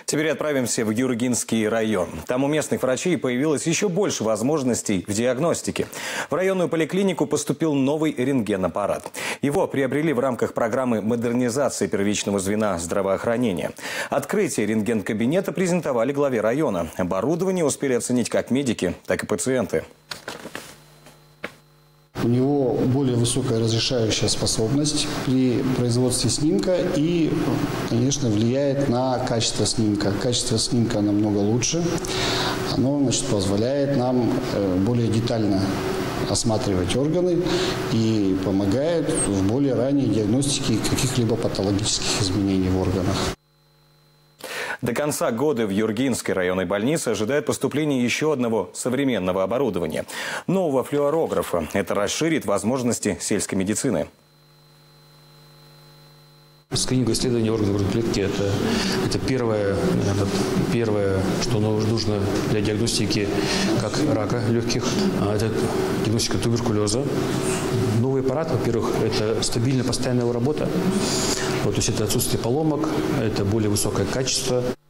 Теперь отправимся в Юргинский район. Там у местных врачей появилось еще больше возможностей в диагностике. В районную поликлинику поступил новый рентген-аппарат. Его приобрели в рамках программы модернизации первичного звена здравоохранения. Открытие рентген-кабинета презентовали главе района. Оборудование успели оценить как медики, так и пациенты. У него более высокая разрешающая способность при производстве снимка и, конечно, влияет на качество снимка. Качество снимка намного лучше. Оно, позволяет нам более детально осматривать органы и помогает в более ранней диагностике каких-либо патологических изменений в органах. До конца года в Юргинской районной больнице ожидает поступление еще одного современного оборудования – нового флюорографа. Это расширит возможности сельской медицины. Скрининг исследования органов грудной клетки – это первое, что нужно для диагностики как рака легких, это диагностика туберкулеза. Новый аппарат, во-первых, это стабильная постоянная работа, то есть это отсутствие поломок, это более высокое качество.